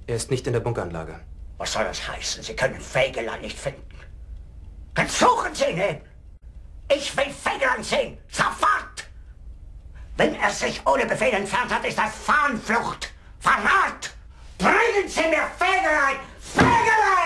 Er ist nicht in der Bunkeranlage. Was soll das heißen? Sie können Fegelein nicht finden. Dann suchen Sie ihn hin! Ich will Fegelein sehen! Sofort! Wenn er sich ohne Befehl entfernt hat, ist das Fahnenflucht! Verrat! Bringen Sie mir Fegelein! Fegelein!